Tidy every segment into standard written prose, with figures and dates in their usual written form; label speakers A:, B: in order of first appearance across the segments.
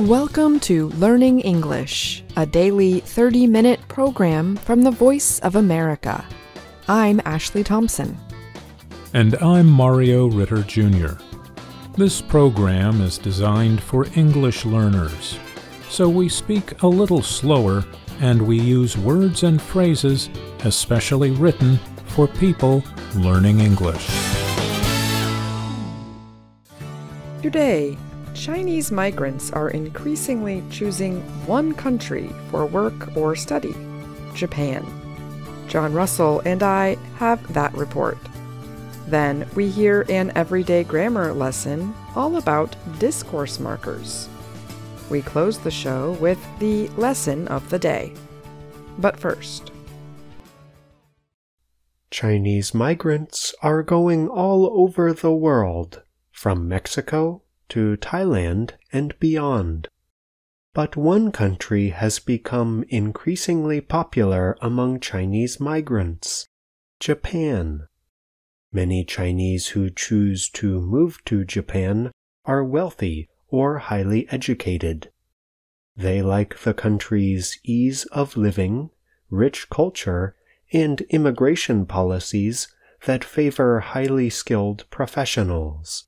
A: Welcome to Learning English, a daily 30-minute program from the Voice of America. I'm Ashley Thompson.
B: And I'm Mario Ritter, Jr. This program is designed for English learners, so we speak a little slower and we use words and phrases especially written for people learning English.
A: Today, Chinese migrants are increasingly choosing one country for work or study, Japan. John Russell and I have that report. Then we hear an everyday grammar lesson all about discourse markers. We close the show with the lesson of the day. But first,
C: Chinese migrants are going all over the world, from Mexico to Thailand and beyond. But one country has become increasingly popular among Chinese migrants: Japan. Many Chinese who choose to move to Japan are wealthy or highly educated. They like the country's ease of living, rich culture, and immigration policies that favor highly skilled professionals.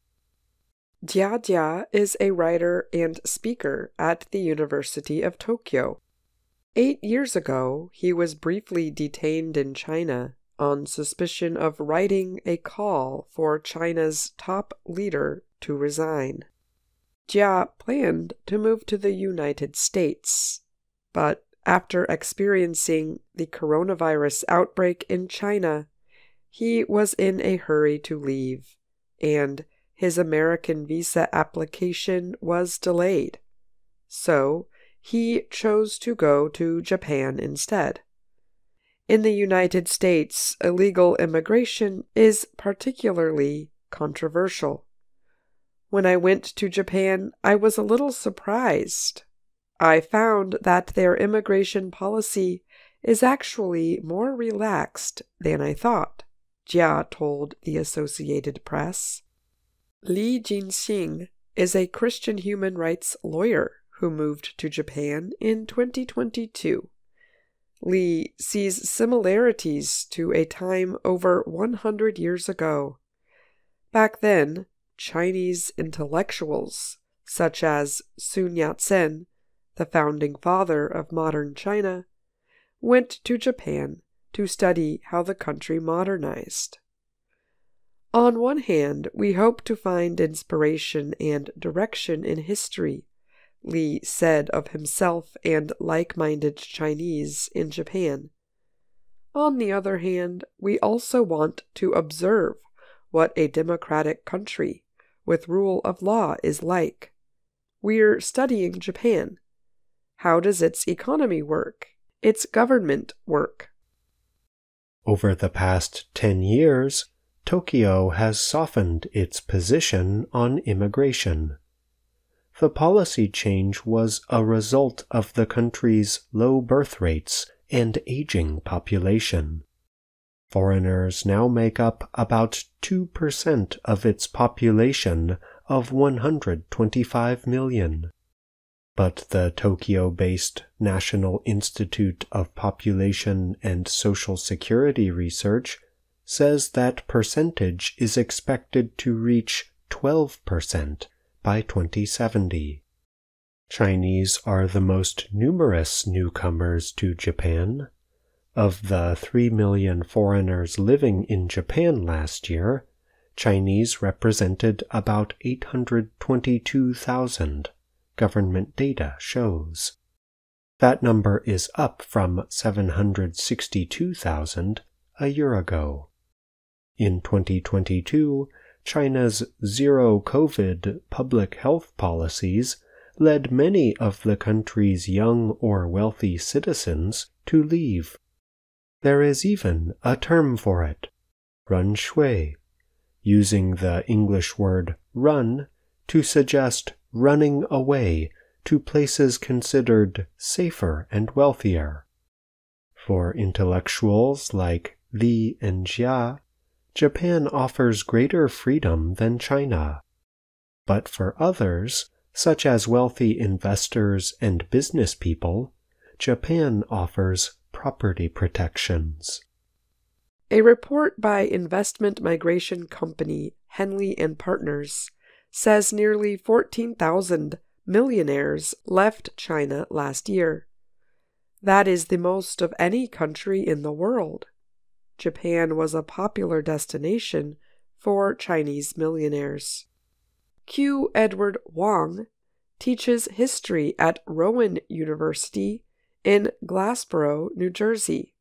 A: Jia is a writer and speaker at the University of Tokyo. 8 years ago, he was briefly detained in China on suspicion of writing a call for China's top leader to resign. Jia planned to move to the United States, but after experiencing the coronavirus outbreak in China, he was in a hurry to leave, and his American visa application was delayed. So he chose to go to Japan instead. In the United States, illegal immigration is particularly controversial. When I went to Japan, I was a little surprised. I found that their immigration policy is actually more relaxed than I thought, Jia told the Associated Press. Li Jinxing is a Christian human rights lawyer who moved to Japan in 2022. Li sees similarities to a time over 100 years ago. Back then, Chinese intellectuals, such as Sun Yat-sen, the founding father of modern China, went to Japan to study how the country modernized. On one hand, we hope to find inspiration and direction in history, Li said of himself and like-minded Chinese in Japan. On the other hand, we also want to observe what a democratic country with rule of law is like. We're studying Japan. How does its economy work? Its government work?
C: Over the past 10 years, Tokyo has softened its position on immigration. The policy change was a result of the country's low birth rates and aging population. Foreigners now make up about 2% of its population of 125 million. But the Tokyo-based National Institute of Population and Social Security Research says that percentage is expected to reach 12% by 2070. Chinese are the most numerous newcomers to Japan. Of the 3 million foreigners living in Japan last year, Chinese represented about 822,000, government data shows. That number is up from 762,000 a year ago. In 2022, China's zero-COVID public health policies led many of the country's young or wealthy citizens to leave. There is even a term for it, run shui, using the English word run to suggest running away to places considered safer and wealthier. For intellectuals like Li and Jia, Japan offers greater freedom than China. But for others, such as wealthy investors and business people, Japan offers property protections.
A: A report by investment migration company Henley & Partners says nearly 14,000 millionaires left China last year. That is the most of any country in the world. Japan was a popular destination for Chinese millionaires. Q. Edward Wang teaches history at Rowan University in Glassboro, New Jersey.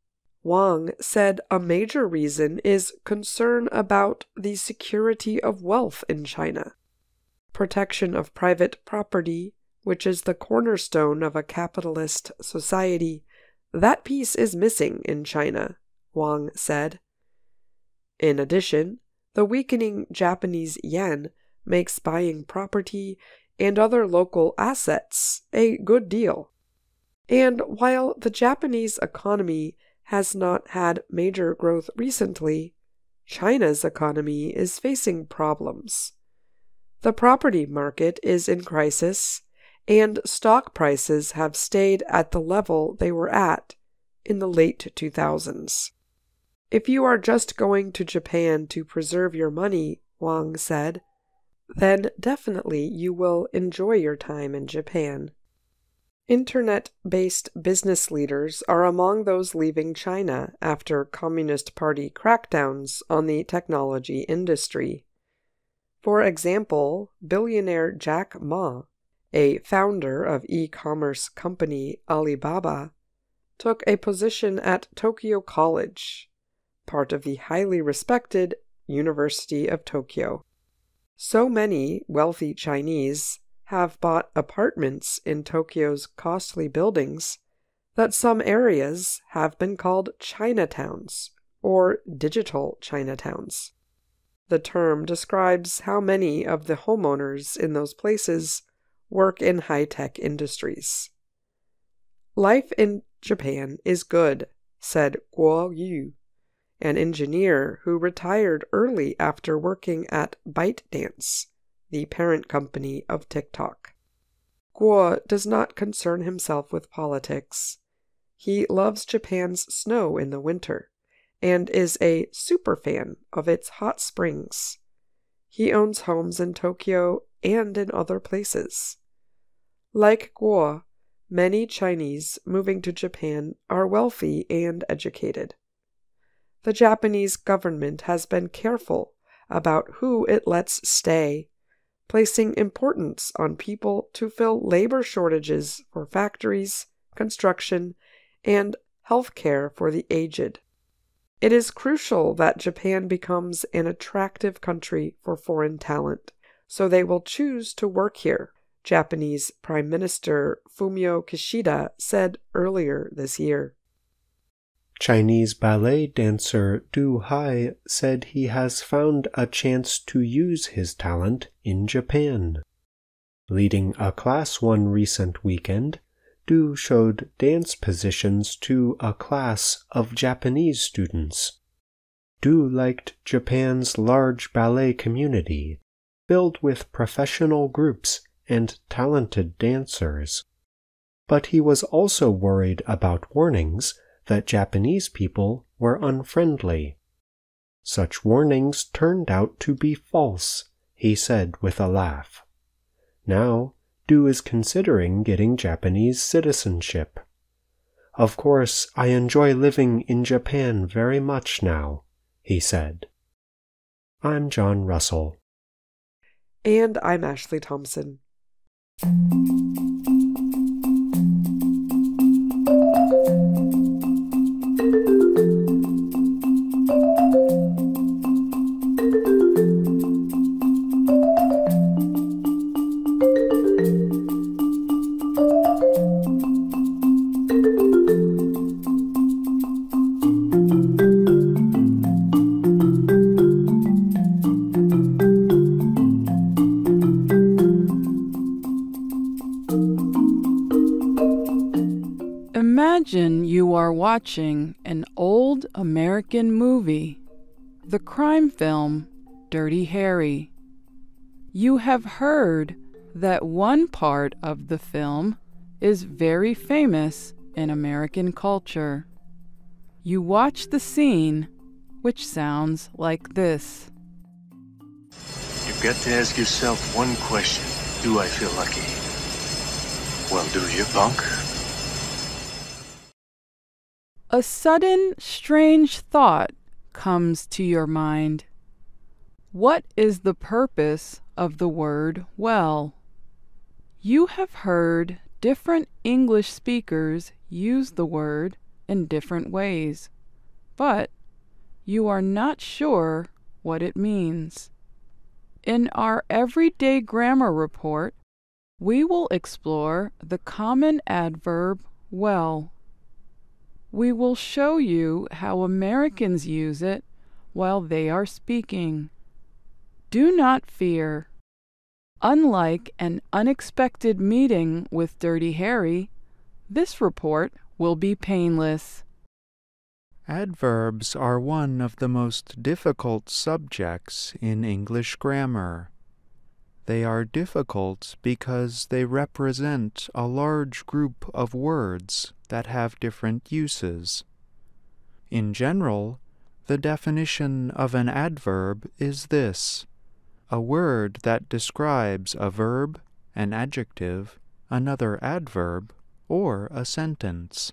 A: Wang said a major reason is concern about the security of wealth in China. Protection of private property, which is the cornerstone of a capitalist society, that piece is missing in China, Wang said. In addition, the weakening Japanese yen makes buying property and other local assets a good deal. And while the Japanese economy has not had major growth recently, China's economy is facing problems. The property market is in crisis, and stock prices have stayed at the level they were at in the late 2000s. If you are just going to Japan to preserve your money, Wang said, then definitely you will enjoy your time in Japan. Internet-based business leaders are among those leaving China after Communist Party crackdowns on the technology industry. For example, billionaire Jack Ma, a founder of e-commerce company Alibaba, took a position at Tokyo College, part of the highly respected University of Tokyo. So many wealthy Chinese have bought apartments in Tokyo's costly buildings that some areas have been called Chinatowns or digital Chinatowns. The term describes how many of the homeowners in those places work in high-tech industries. Life in Japan is good, said Guo Yu, an engineer who retired early after working at ByteDance, the parent company of TikTok. Guo does not concern himself with politics. He loves Japan's snow in the winter and is a superfan of its hot springs. He owns homes in Tokyo and in other places. Like Guo, many Chinese moving to Japan are wealthy and educated. The Japanese government has been careful about who it lets stay, placing importance on people to fill labor shortages for factories, construction, and health care for the aged. It is crucial that Japan becomes an attractive country for foreign talent, so they will choose to work here, Japanese Prime Minister Fumio Kishida said earlier this year.
C: Chinese ballet dancer Du Hai said he has found a chance to use his talent in Japan. Leading a class one recent weekend, Du showed dance positions to a class of Japanese students. Du liked Japan's large ballet community, filled with professional groups and talented dancers. But he was also worried about warnings that Japanese people were unfriendly. Such warnings turned out to be false, he said with a laugh. Now, Du is considering getting Japanese citizenship. Of course, I enjoy living in Japan very much now, he said. I'm John Russell.
A: And I'm Ashley Thompson.
D: Imagine you are watching an old American movie, the crime film Dirty Harry. You have heard that one part of the film is very famous in American culture. You watch the scene, which sounds like this.
E: You've got to ask yourself one question. Do I feel lucky? Well, do you, punk?
D: A sudden, strange thought comes to your mind. What is the purpose of the word well? You have heard different English speakers use the word in different ways, but you are not sure what it means. In our everyday grammar report, we will explore the common adverb well. We will show you how Americans use it while they are speaking. Do not fear. Unlike an unexpected meeting with Dirty Harry, this report will be painless.
F: Adverbs are one of the most difficult subjects in English grammar. They are difficult because they represent a large group of words that have different uses. In general, the definition of an adverb is this: a word that describes a verb, an adjective, another adverb, or a sentence.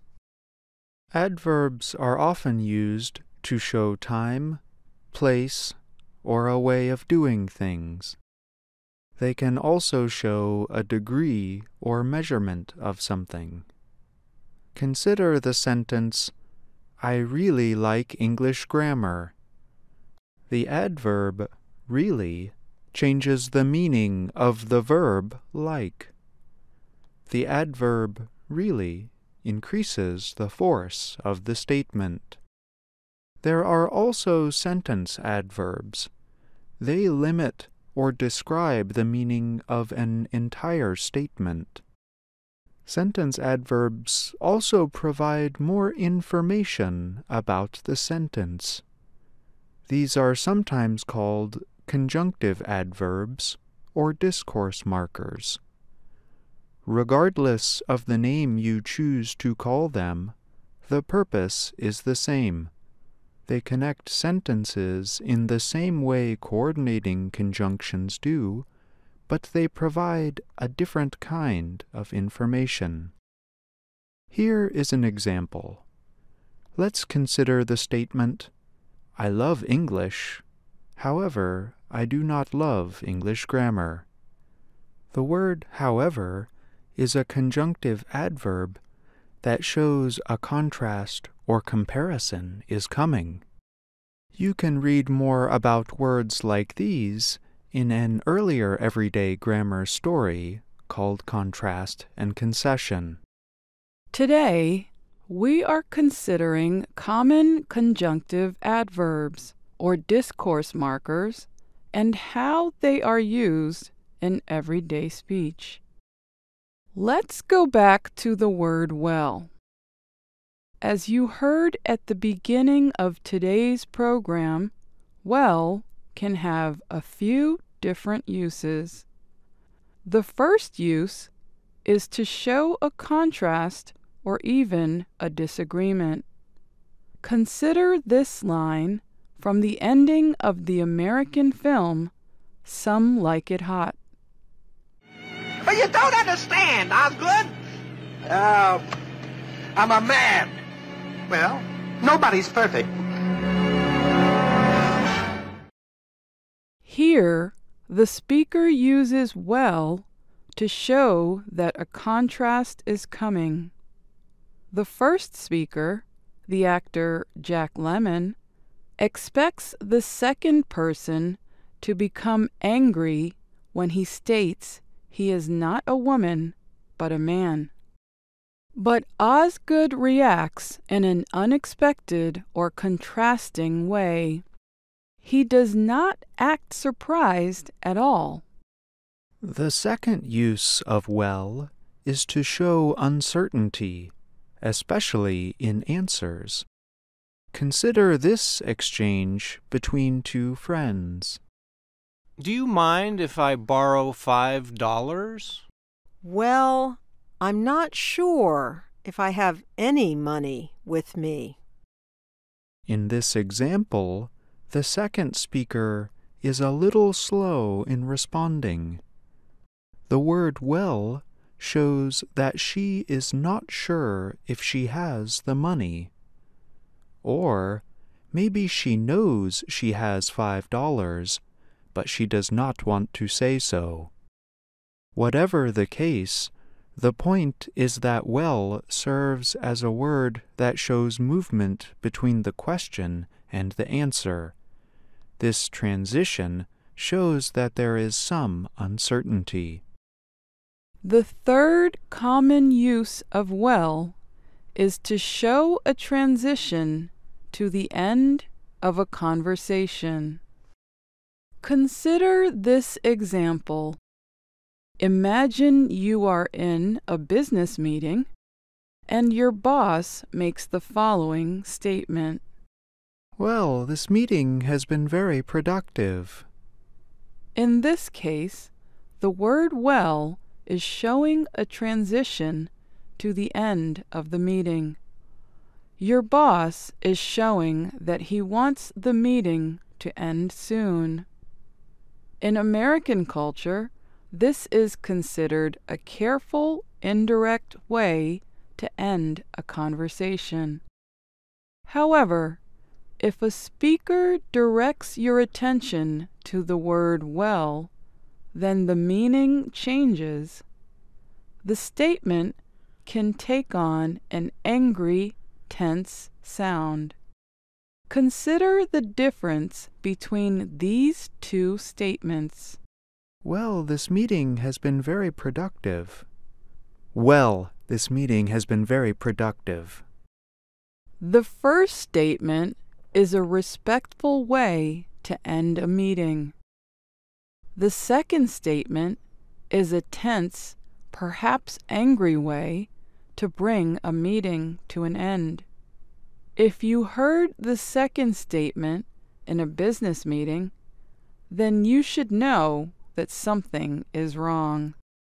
F: Adverbs are often used to show time, place, or a way of doing things. They can also show a degree or measurement of something. Consider the sentence, "I really like English grammar." The adverb really changes the meaning of the verb like. The adverb really increases the force of the statement. There are also sentence adverbs. They limit or describe the meaning of an entire statement. Sentence adverbs also provide more information about the sentence. These are sometimes called conjunctive adverbs or discourse markers. Regardless of the name you choose to call them, the purpose is the same. They connect sentences in the same way coordinating conjunctions do, but they provide a different kind of information. Here is an example. Let's consider the statement, "I love English. However, I do not love English grammar." The word however is a conjunctive adverb that shows a contrast or comparison is coming. You can read more about words like these in an earlier everyday grammar story called Contrast and Concession.
D: Today, we are considering common conjunctive adverbs or discourse markers and how they are used in everyday speech. Let's go back to the word well. As you heard at the beginning of today's program, well can have a few different uses. The first use is to show a contrast or even a disagreement. Consider this line from the ending of the American film, Some Like It Hot.
G: But you don't understand, Osgood. I'm a man. Well, nobody's perfect.
D: Here, the speaker uses well to show that a contrast is coming. The first speaker, the actor Jack Lemmon, expects the second person to become angry when he states he is not a woman, but a man. But Osgood reacts in an unexpected or contrasting way. He does not act surprised at all.
F: The second use of well is to show uncertainty, especially in answers. Consider this exchange between two friends.
H: Do you mind if I borrow $5?
I: Well, I'm not sure if I have any money with me.
F: In this example, the second speaker is a little slow in responding. The word well shows that she is not sure if she has the money. Or maybe she knows she has $5, but she does not want to say so. Whatever the case, the point is that well serves as a word that shows movement between the question and the answer. This transition shows that there is some uncertainty.
D: The third common use of well is to show a transition to the end of a conversation. Consider this example. Imagine you are in a business meeting and your boss makes the following statement.
F: Well, this meeting has been very productive.
D: In this case, the word well is showing a transition to the end of the meeting. Your boss is showing that he wants the meeting to end soon. In American culture, this is considered a careful, indirect way to end a conversation. However, if a speaker directs your attention to the word well, then the meaning changes. The statement can take on an angry, tense sound. Consider the difference between these two statements.
F: Well, this meeting has been very productive. Well, this meeting has been very productive.
D: The first statement is a respectful way to end a meeting. The second statement is a tense, perhaps angry way to bring a meeting to an end. If you heard the second statement in a business meeting, then you should know that something is wrong.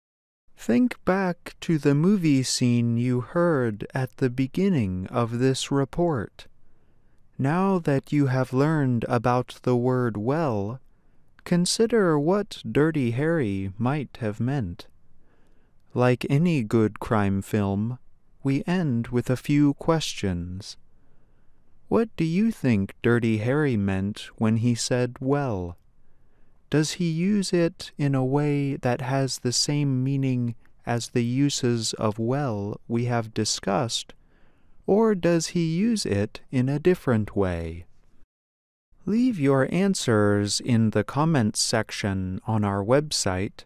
F: Think back to the movie scene you heard at the beginning of this report. Now that you have learned about the word well, consider what Dirty Harry might have meant. Like any good crime film, we end with a few questions. What do you think Dirty Harry meant when he said well? Does he use it in a way that has the same meaning as the uses of well we have discussed, or does he use it in a different way? Leave your answers in the comments section on our website,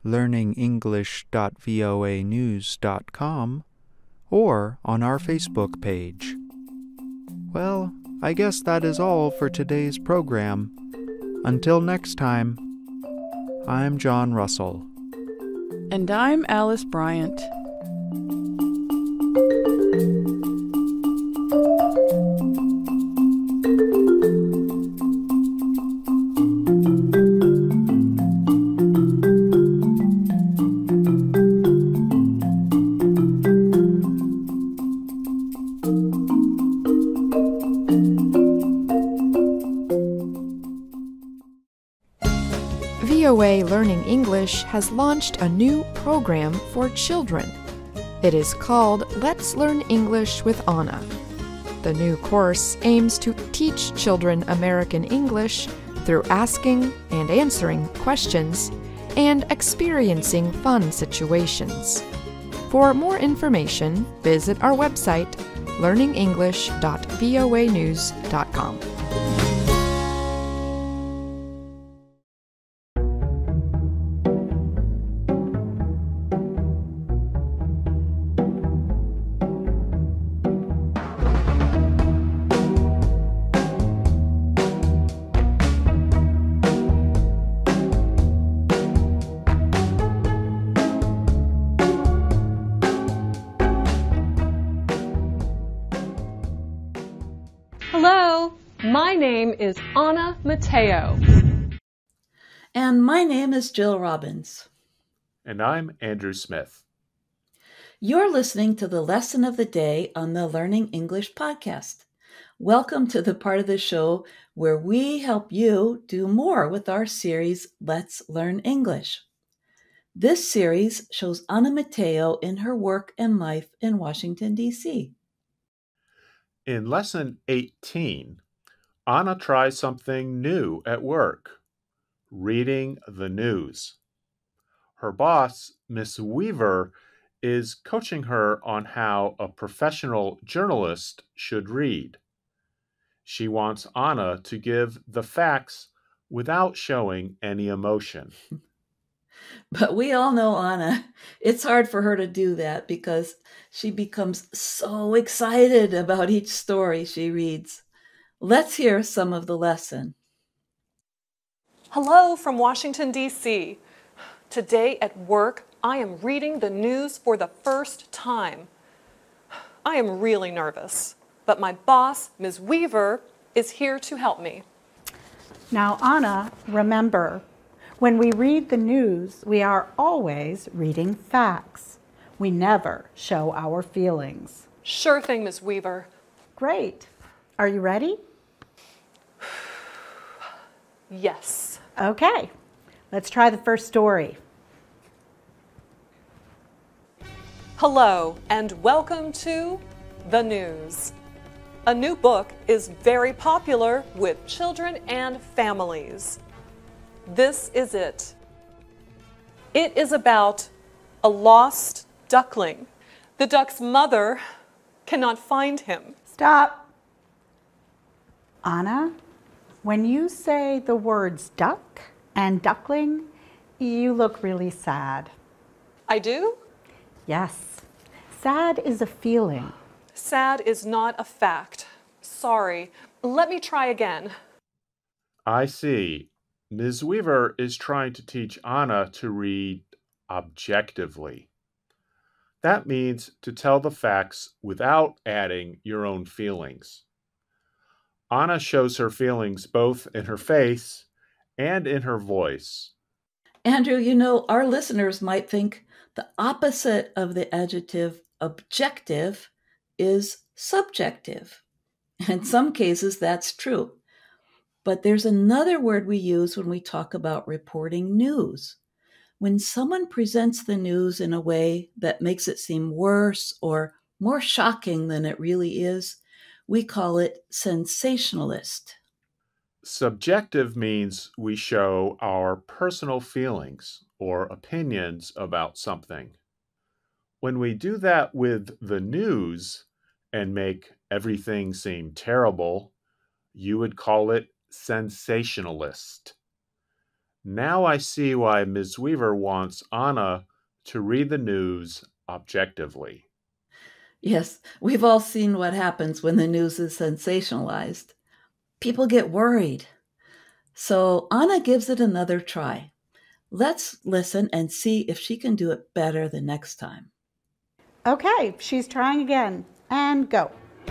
F: learningenglish.voanews.com, or on our Facebook page. Well, I guess that is all for today's program. Until next time, I'm John Russell.
D: And I'm Alice Bryant.
J: VOA Learning English has launched a new program for children. It is called Let's Learn English with Anna. The new course aims to teach children American English through asking and answering questions and experiencing fun situations. For more information, visit our website, learningenglish.voanews.com.
K: Hello, my name is Anna Mateo. And my name is Jill Robbins.
B: And I'm Andrew Smith.
K: You're listening to the Lesson of the Day on the Learning English podcast. Welcome to the part of the show where we help you do more with our series, Let's Learn English. This series shows Ana Mateo in her work and life in Washington, D.C.
B: In Lesson 18, Ana tries something new at work, reading the news. Her boss, Miss Weaver, is coaching her on how a professional journalist should read. She wants Ana to give the facts without showing any emotion.
K: But we all know Ana. It's hard for her to do that because she becomes so excited about each story she reads. Let's hear some of the lesson.
L: Hello from Washington, D.C. Today at work, I am reading the news for the first time. I am really nervous, but my boss, Ms. Weaver, is here to help me.
M: Now, Ana, remember, when we read the news, we are always reading facts. We never show our feelings.
L: Sure thing, Ms. Weaver.
M: Great. Are you ready?
L: Yes.
M: Okay. Let's try the first story.
L: Hello, and welcome to The News. A new book is very popular with children and families. This is it. It is about a lost duckling. The duck's mother cannot find him.
M: Stop. Ana, when you say the words duck and duckling, you look really sad.
L: I do?
M: Yes. Sad is a feeling.
L: Sad is not a fact. Sorry. Let me try again.
B: I see. Ms. Weaver is trying to teach Ana to read objectively. That means to tell the facts without adding your own feelings. Ana shows her feelings both in her face and in her voice.
K: Andrew, our listeners might think the opposite of the adjective objective is subjective. In some cases, that's true. But there's another word we use when we talk about reporting news. When someone presents the news in a way that makes it seem worse or more shocking than it really is, we call it sensationalist.
B: Subjective means we show our personal feelings or opinions about something. When we do that with the news and make everything seem terrible, you would call it sensationalist. Now I see why Ms. Weaver wants Ana to read the news objectively.
K: Yes, we've all seen what happens when the news is sensationalized. People get worried. So Ana gives it another try. Let's listen and see if she can do it better the next time.
M: Okay, she's trying again. And go.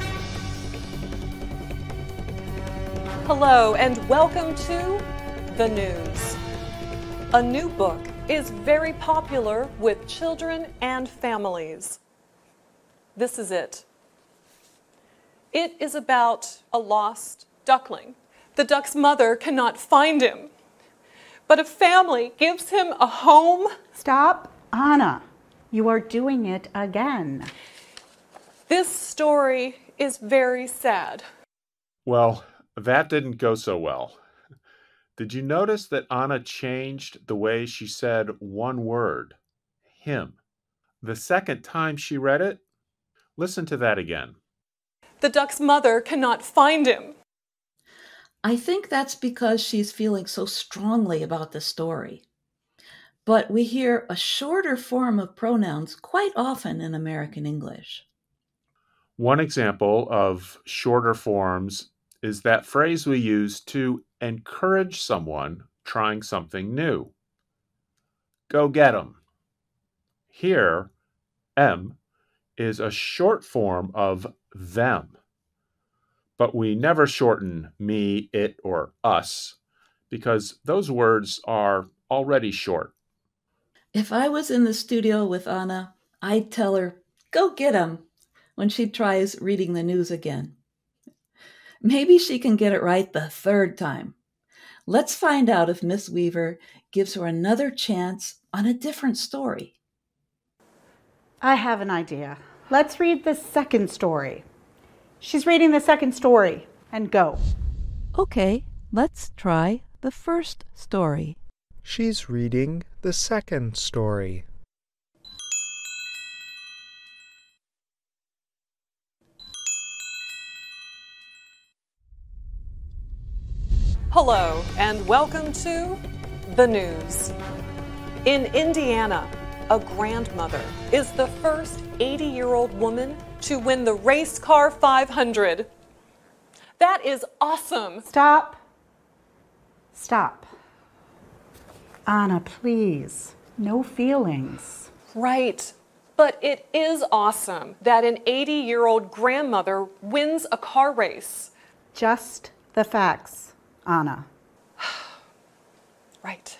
L: Hello, and welcome to The News. A new book is very popular with children and families. This is it. It is about a lost duckling. The duck's mother cannot find him, but a family gives him a home.
M: Stop, Ana. You are doing it again.
L: This story is very sad.
B: Well, that didn't go so well. Did you notice that Ana changed the way she said one word, him? The second time she read it, listen to that again.
L: The duck's mother cannot find him.
K: I think that's because she's feeling so strongly about the story. But we hear a shorter form of pronouns quite often in American English.
B: One example of shorter forms is that phrase we use to encourage someone trying something new. Go get 'em. Here, M is a short form of them. But we never shorten me, it, or us because those words are already short.
K: If I was in the studio with Anna, I'd tell her, go get 'em, when she tries reading the news again. Maybe she can get it right the third time. Let's find out if Miss Weaver gives her another chance on a different story.
M: I have an idea. Let's read the second story. She's reading the second story, and go.
N: Okay, let's try the first story.
F: She's reading the second story.
L: Hello, and welcome to the news. In Indiana, a grandmother is the first 80-year-old woman to win the Race Car 500. That is awesome.
M: Stop. Stop. Anna, please. No feelings.
L: Right. But it is awesome that an 80-year-old grandmother wins a car race.
M: Just the facts, Anna.
L: Right.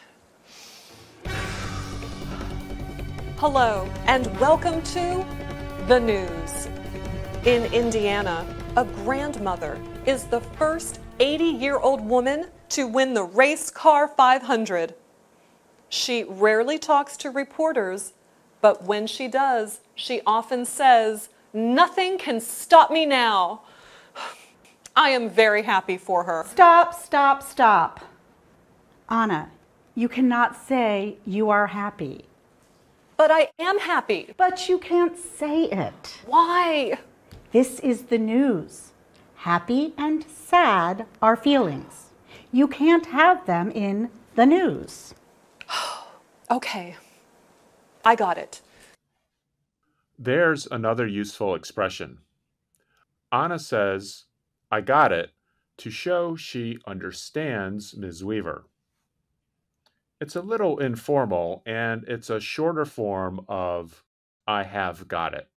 L: Hello, and welcome to the news. In Indiana, a grandmother is the first 80-year-old woman to win the Race Car 500. She rarely talks to reporters, but when she does, she often says, "Nothing can stop me now." I am very happy for her.
M: Stop, stop, stop. Anna, you cannot say you are happy.
L: But I am happy.
M: But you can't say it.
L: Why?
M: This is the news. Happy and sad are feelings. You can't have them in the news.
L: Okay, I got it.
B: There's another useful expression. Anna says, "I got it," to show she understands Ms. Weaver. It's a little informal, and it's a shorter form of "I have got it."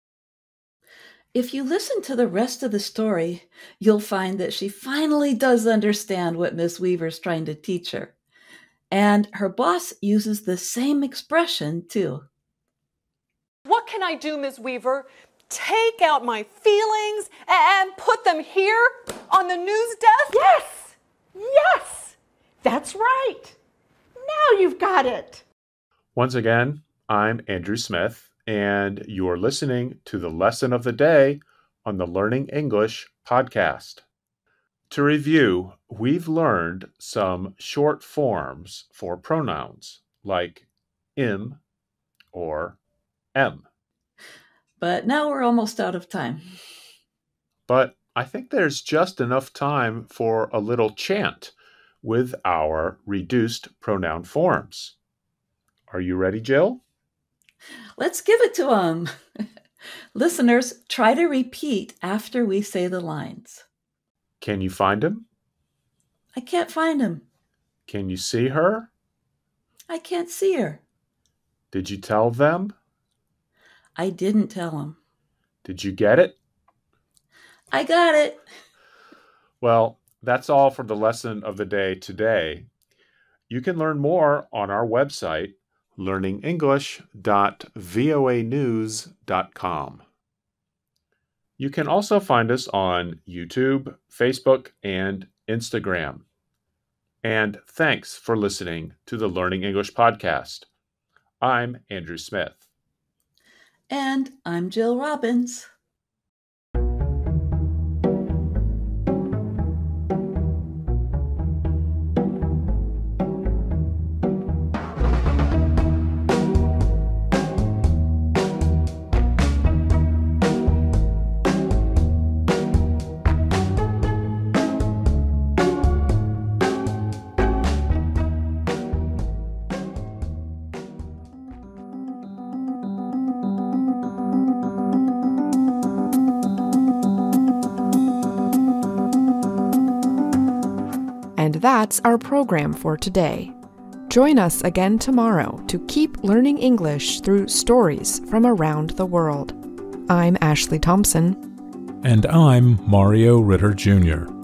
K: If you listen to the rest of the story, you'll find that she finally does understand what Miss Weaver's trying to teach her. And her boss uses the same expression, too.
L: What can I do, Ms. Weaver? Take out my feelings and put them here on the news desk?
M: Yes! Yes! That's right! Now you've got it!
B: Once again, I'm Andrew Smith, and you're listening to the lesson of the day on the Learning English podcast. To review, we've learned some short forms for pronouns like im or em.
K: But now we're almost out of time.
B: But I think there's just enough time for a little chant with our reduced pronoun forms. Are you ready, Jill?
K: Let's give it to them. Listeners, try to repeat after we say the lines.
B: Can you find him?
K: I can't find him.
B: Can you see her?
K: I can't see her.
B: Did you tell them?
K: I didn't tell them.
B: Did you get it?
K: I got it.
B: Well, that's all for the lesson of the day today. You can learn more on our website, learningenglish.voanews.com. You can also find us on YouTube, Facebook, and Instagram. And thanks for listening to the Learning English podcast. I'm Andrew Smith.
K: And I'm Jill Robbins.
J: And that's our program for today. Join us again tomorrow to keep learning English through stories from around the world. I'm Ashley Thompson.
B: And I'm Mario Ritter Jr.